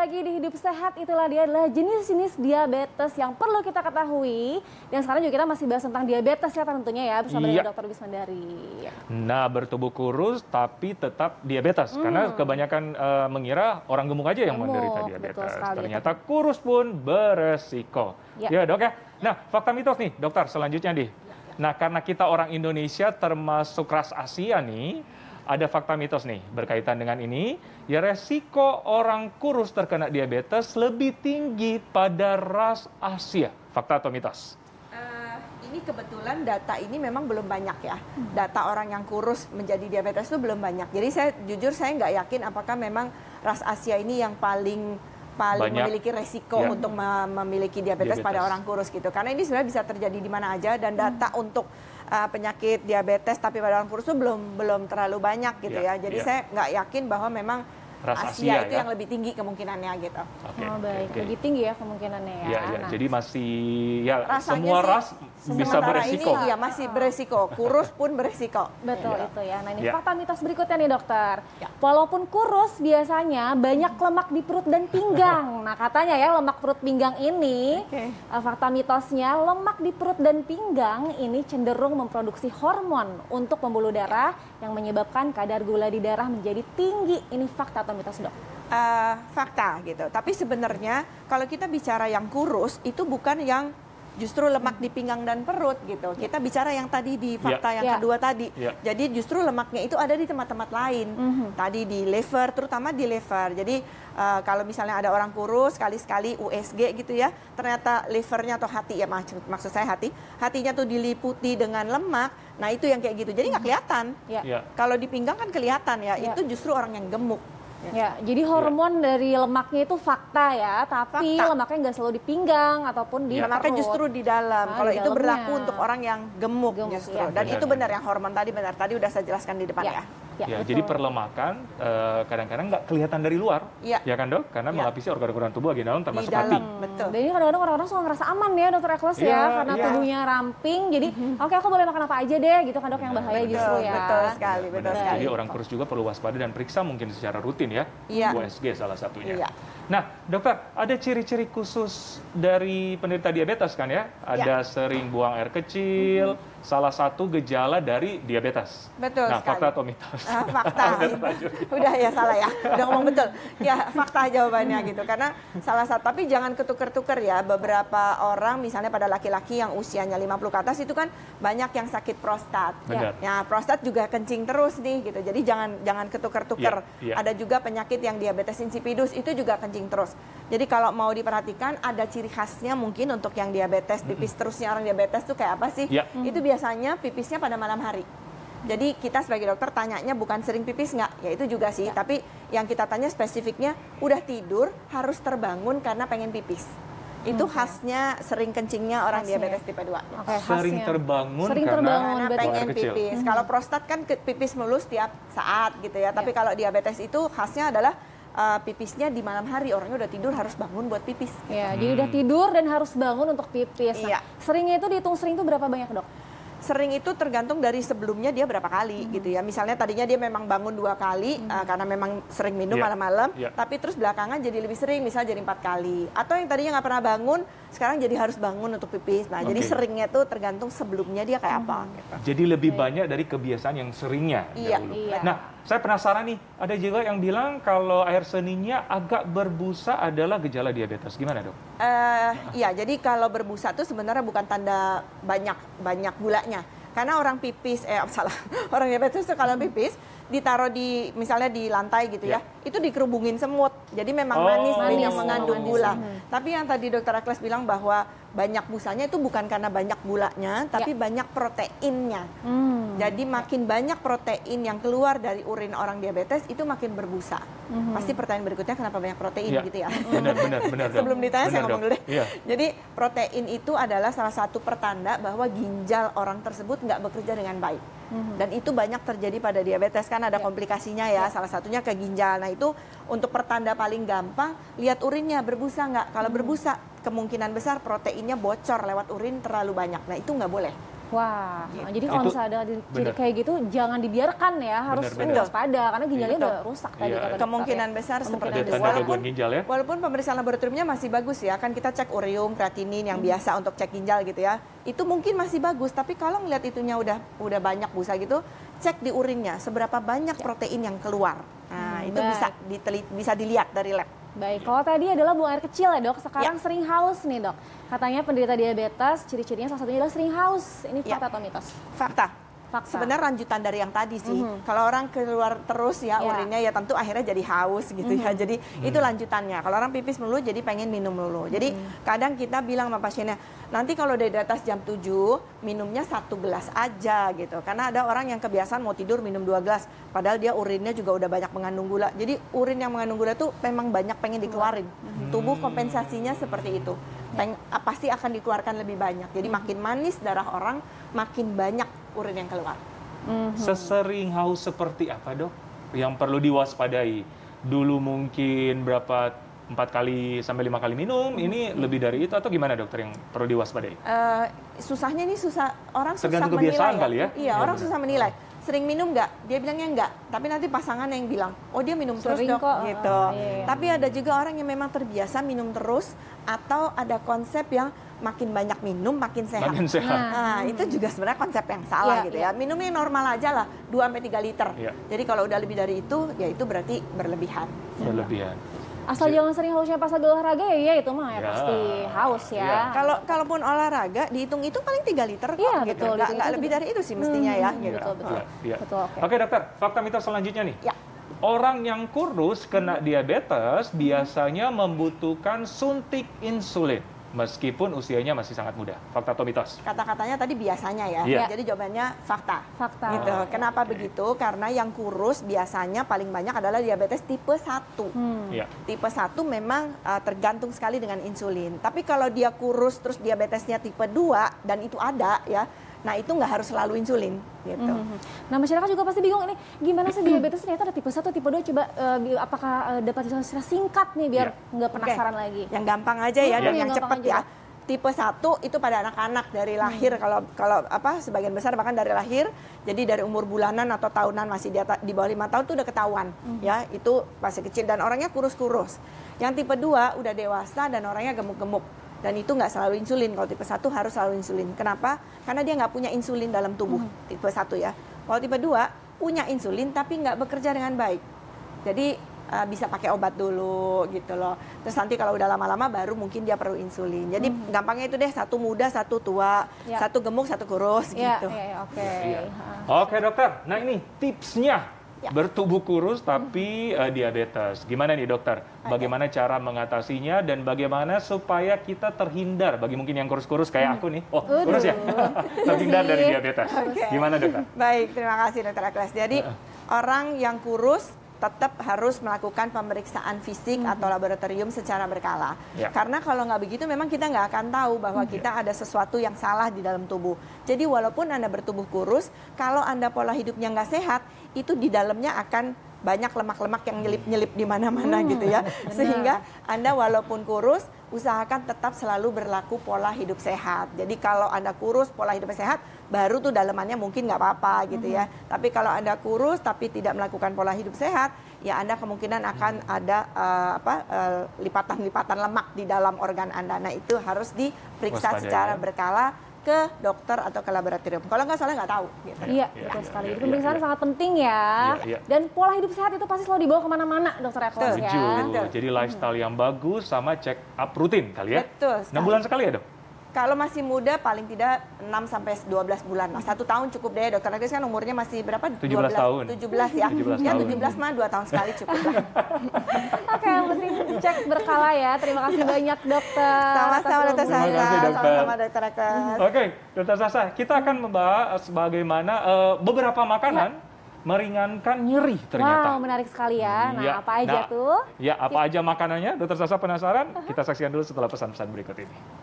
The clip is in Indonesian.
lagi di Hidup Sehat. Itulah dia adalah jenis-jenis diabetes yang perlu kita ketahui. Dan sekarang juga kita masih bahas tentang diabetes ya tentunya ya bersama dengan Dr. Bismandari. Nah, bertubuh kurus tapi tetap diabetes. Karena kebanyakan mengira orang gemuk aja yang menderita diabetes. Ternyata kurus pun beresiko. Ya dok ya. Nah, fakta mitos nih dokter selanjutnya nih. Nah, karena kita orang Indonesia termasuk ras Asia nih, ada fakta mitos nih berkaitan dengan ini. Ya, resiko orang kurus terkena diabetes lebih tinggi pada ras Asia. Fakta atau mitos? Ini kebetulan data ini memang belum banyak ya. Data orang yang kurus menjadi diabetes itu belum banyak. Jadi jujur saya nggak yakin apakah memang ras Asia ini yang paling memiliki resiko untuk memiliki diabetes pada orang kurus gitu. Karena ini sebenarnya bisa terjadi di mana aja dan data untuk penyakit diabetes tapi pada orang kurus itu belum terlalu banyak gitu ya. Jadi saya nggak yakin bahwa memang Asia itu yang lebih tinggi kemungkinannya gitu. Lebih tinggi ya kemungkinannya ya. Nah, jadi masih semua ras bisa beresiko. Iya, masih beresiko. Kurus pun beresiko. Betul itu ya. Nah, ini fakta mitos berikutnya nih dokter. Walaupun kurus biasanya banyak lemak di perut dan pinggang. Nah, katanya ya lemak perut pinggang ini fakta mitosnya lemak di perut dan pinggang ini cenderung memproduksi hormon untuk pembuluh darah yang menyebabkan kadar gula di darah menjadi tinggi. Ini fakta atau mitos dok? Fakta gitu. Tapi sebenarnya kalau kita bicara yang kurus itu bukan yang justru lemak di pinggang dan perut gitu. Kita bicara yang tadi di fakta yang kedua tadi. Jadi justru lemaknya itu ada di tempat-temap lain. Tadi di liver, terutama di liver. Jadi kalau misalnya ada orang kurus sekali-sekali USG gitu ya, ternyata livernya atau hati ya maksud saya hatinya tuh diliputi dengan lemak. Nah itu yang kayak gitu. Jadi nggak kelihatan. Kalau di pinggang kan kelihatan ya. Itu justru orang yang gemuk. Ya, jadi hormon dari lemaknya itu fakta ya, tapi lemaknya nggak selalu di pinggang ataupun di lemaknya perut. justru di dalam. Kalau itu berlaku untuk orang yang gemuk justru. Dan itu benar yang hormon tadi benar. Tadi udah saya jelaskan di depan ya. Jadi perlemakan kadang-kadang nggak kelihatan dari luar, ya kan dok? Karena melapisi organ-organ tubuh bagian dalam termasuk hati. Betul. Dan ini kadang-kadang orang-orang suka ngerasa aman ya dokter Ekles ya, karena tubuhnya ramping. Jadi oke aku boleh makan apa aja deh gitu kan dok, yang bahaya justru ya. Betul sekali. Jadi orang kurus juga perlu waspada dan periksa mungkin secara rutin ya. USG salah satunya. Nah dokter, ada ciri-ciri khusus dari penderita diabetes kan ya? Ada sering buang air kecil, salah satu gejala dari diabetes. Betul sekali. Fakta atau mitos? Fakta. Udah ya salah ya. Udah ngomong betul. Ya fakta jawabannya gitu. Karena salah satu, tapi jangan ketuker-tuker ya. Beberapa orang misalnya pada laki-laki yang usianya 50 ke atas itu kan banyak yang sakit prostat. Ya prostat juga kencing terus nih gitu. Jadi jangan ketuker-tuker. Ada juga penyakit yang diabetes insipidus itu juga kencing terus. Jadi kalau mau diperhatikan ada ciri khasnya mungkin untuk yang diabetes, pipis terusnya orang diabetes tuh kayak apa sih? Itu biasanya pipisnya pada malam hari. Jadi kita sebagai dokter tanyanya bukan sering pipis nggak, ya itu juga sih. Tapi yang kita tanya spesifiknya udah tidur harus terbangun karena pengen pipis. Itu khasnya sering kencingnya orang diabetes tipe 2. Sering terbangun karena pengen pipis. Kalau prostat kan pipis melulu setiap saat gitu ya. Tapi kalau diabetes itu khasnya adalah pipisnya di malam hari, orangnya udah tidur harus bangun buat pipis. Jadi udah tidur dan harus bangun untuk pipis. Nah, seringnya itu dihitung sering itu berapa banyak dok? Sering itu tergantung dari sebelumnya dia berapa kali gitu ya. Misalnya tadinya dia memang bangun 2 kali karena memang sering minum malam-malam, tapi terus belakangan jadi lebih sering, misalnya jadi 4 kali. Atau yang tadinya nggak pernah bangun, sekarang jadi harus bangun untuk pipis. Nah, jadi seringnya tuh tergantung sebelumnya dia kayak apa. Gitu. Jadi lebih banyak dari kebiasaan yang seringnya. Nah, saya penasaran nih, ada juga yang bilang kalau air seninya agak berbusa adalah gejala diabetes. Gimana dok? Iya, jadi kalau berbusa itu sebenarnya bukan tanda banyak gulanya. Karena orang pipis, orang diabetes itu kalau pipis ditaruh di misalnya di lantai gitu ya, itu dikerubungin semut. Jadi memang manis yang mengandung gula. Tapi yang tadi dokter Ekles bilang bahwa banyak busanya itu bukan karena banyak gulanya, tapi banyak proteinnya. Jadi makin banyak protein yang keluar dari urin orang diabetes itu makin berbusa. Pasti pertanyaan berikutnya kenapa banyak protein gitu ya? Benar. Sebelum ditanya saya ngomong dulu deh. Jadi protein itu adalah salah satu pertanda bahwa ginjal orang tersebut nggak bekerja dengan baik. Dan itu banyak terjadi pada diabetes kan ada komplikasinya ya. Salah satunya ke ginjal. Nah itu untuk pertanda paling gampang lihat urinnya berbusa nggak. Kalau berbusa kemungkinan besar proteinnya bocor lewat urin terlalu banyak. Nah itu nggak boleh. Wah, jadi kalau misalnya ada ciri kayak gitu, jangan dibiarkan ya, harus waspada karena ginjalnya udah rusak tadi. Kemungkinan besar seperti itu. Walaupun pemeriksaan laboratoriumnya masih bagus ya, kan kita cek ureum, kreatinin yang biasa untuk cek ginjal gitu ya. Itu mungkin masih bagus, tapi kalau ngeliat itunya udah banyak busa gitu, cek di urinnya seberapa banyak protein yang keluar. Nah, itu bisa dilihat dari lab. Baik, kalau tadi adalah buang air kecil ya dok, sekarang sering haus nih dok. Katanya penderita diabetes, ciri-cirinya salah satunya adalah sering haus. Ini fakta atau mitos? Fakta. Sebenarnya lanjutan dari yang tadi sih. Kalau orang keluar terus ya urinnya ya tentu akhirnya jadi haus gitu ya. Jadi itu lanjutannya. Kalau orang pipis melulu jadi pengen minum melulu. Jadi kadang kita bilang sama pasiennya, nanti kalau dari atas jam 7 minumnya 1 gelas aja gitu. Karena ada orang yang kebiasaan mau tidur minum 2 gelas. Padahal dia urinnya juga udah banyak mengandung gula. Jadi urin yang mengandung gula tuh memang banyak pengen dikeluarin. Tubuh kompensasinya seperti itu. Pasti akan dikeluarkan lebih banyak. Jadi makin manis darah orang, makin banyak urin yang keluar. Sesering haus seperti apa dok? Yang perlu diwaspadai? Dulu mungkin berapa 4 kali sampai 5 kali minum, ini lebih dari itu atau gimana dokter yang perlu diwaspadai? Susahnya ini orang susah tergantung menilai. Kebiasaan kali ya? Iya, orang susah menilai. Sering minum nggak? Dia bilangnya nggak. Tapi nanti pasangan yang bilang, oh dia minum terus dok, gitu. Tapi ada juga orang yang memang terbiasa minum terus, atau ada konsep yang makin banyak minum makin sehat. Nah, itu juga sebenarnya konsep yang salah gitu ya. Minumnya normal aja lah, 2-3 liter. Jadi kalau udah lebih dari itu, ya itu berarti berlebihan. Asal jangan sering hausnya pas lagi olahraga ya itu mah ya pasti haus ya. Kalaupun olahraga dihitung itu paling 3 liter kok gitu. Nggak lebih dari itu sih mestinya ya. Betul. Oke dokter, fakta mitos selanjutnya nih. Orang yang kurus kena diabetes biasanya membutuhkan suntik insulin meskipun usianya masih sangat muda. Fakta atau mitos? Kata-katanya tadi biasanya ya. Jadi jawabannya fakta. Gitu. Kenapa begitu? Karena yang kurus biasanya paling banyak adalah diabetes tipe 1. Tipe 1 memang tergantung sekali dengan insulin. Tapi kalau dia kurus terus diabetesnya tipe 2 dan itu ada ya, nah itu nggak harus selalu insulin gitu. Nah masyarakat juga pasti bingung ini gimana sih diabetes ternyata ada tipe 1, tipe 2, coba apakah dapat secara singkat nih biar nggak penasaran lagi. Yang gampang aja ya dan yang cepat ya. Tipe 1 itu pada anak-anak dari lahir, kalau sebagian besar bahkan dari lahir, jadi dari umur bulanan atau tahunan masih di bawah 5 tahun itu udah ketahuan ya, itu masih kecil dan orangnya kurus-kurus. Yang tipe 2 udah dewasa dan orangnya gemuk-gemuk. Dan itu nggak selalu insulin. Kalau tipe 1 harus selalu insulin. Kenapa? Karena dia nggak punya insulin dalam tubuh, tipe 1 ya. Kalau tipe 2 punya insulin tapi nggak bekerja dengan baik. Jadi bisa pakai obat dulu gitu loh. Terus nanti kalau udah lama-lama baru mungkin dia perlu insulin. Jadi gampangnya itu deh, 1 muda, 1 tua, 1 gemuk, 1 kurus gitu. Oke dokter, nah ini tipsnya. Bertubuh kurus tapi diabetes. Gimana nih dokter? Bagaimana cara mengatasinya dan bagaimana supaya kita terhindar bagi mungkin yang kurus-kurus kayak aku nih. Oh, kurus ya? Terhindar dari diabetes. Gimana dokter? Baik, terima kasih dokter Aklas. Jadi orang yang kurus tetap harus melakukan pemeriksaan fisik atau laboratorium secara berkala. Karena kalau nggak begitu memang kita nggak akan tahu bahwa kita ada sesuatu yang salah di dalam tubuh. Jadi walaupun Anda bertubuh kurus, kalau Anda pola hidupnya nggak sehat, itu di dalamnya akan banyak lemak-lemak yang nyelip-nyelip di mana-mana gitu ya. Sehingga Anda walaupun kurus, usahakan tetap selalu berlaku pola hidup sehat. Jadi kalau Anda kurus, pola hidup sehat, baru tuh dalemannya mungkin nggak apa-apa gitu ya. Tapi kalau Anda kurus tapi tidak melakukan pola hidup sehat, ya Anda kemungkinan akan ada lipatan-lipatan lemak di dalam organ Anda. Nah itu harus diperiksa secara berkala ke dokter atau ke laboratorium. Kalau nggak salah nggak tahu. Gitu. Iya, betul sekali. Jadi pemeriksaan sangat penting ya. Dan pola hidup sehat itu pasti selalu dibawa kemana-mana, dokter Aklas ya. Jadi lifestyle yang bagus sama check up rutin kali ya. Betul. 6 bulan sekali ya dok? Kalau masih muda paling tidak 6-12 bulan. Nah, 1 tahun cukup deh. Dokter Aklas kan umurnya masih berapa? 17 tahun. 17 ya. 17 mah 2 tahun sekali cukup lah. Oke, yang penting cek berkala ya. Terima kasih banyak dokter. Sama-sama dokter Sasa. Sama-sama dokter Aklas. Oke, dokter Sasa, kita akan membahas bagaimana beberapa makanan meringankan nyeri ternyata. Wow, menarik sekali ya. Nah, apa aja tuh? Ya, apa aja makanannya? Dokter Sasa penasaran? Kita saksikan dulu setelah pesan-pesan berikut ini.